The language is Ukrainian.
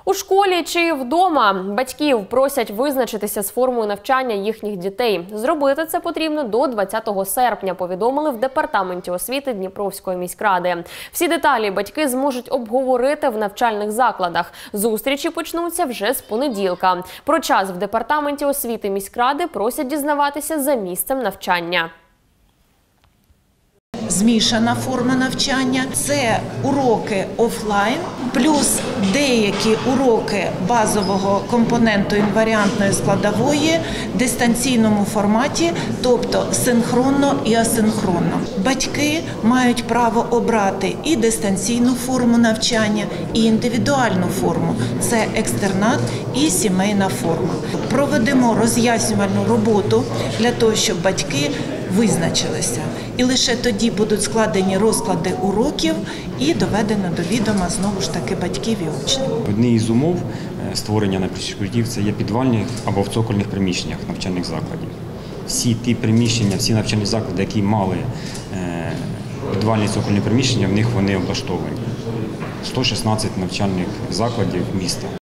У школі чи вдома батьків просять визначитися з формою навчання їхніх дітей. Зробити це потрібно до 20 серпня, повідомили в Департаменті освіти Дніпровської міськради. Всі деталі батьки зможуть обговорити в навчальних закладах. Зустрічі почнуться вже з понеділка. Про час в Департаменті освіти міськради просять дізнаватися за місцем навчання. Змішана форма навчання – це уроки офлайн, плюс деякі уроки базового компоненту інваріантної складової в дистанційному форматі, тобто синхронно і асинхронно. Батьки мають право обрати і дистанційну форму навчання, і індивідуальну форму – це екстернат і сімейна форма. Проведемо роз'яснювальну роботу для того, щоб батьки визначилися. І лише тоді будуть складені розклади уроків і доведено до відома, знову ж таки, батьків і учнів. Одні із умов створення напрямків – це є підвальних або в цокольних приміщеннях навчальних закладів. Всі ті приміщення, всі навчальні заклади, які мали підвальні цокольні приміщення, в них вони облаштовані. 116 навчальних закладів міста.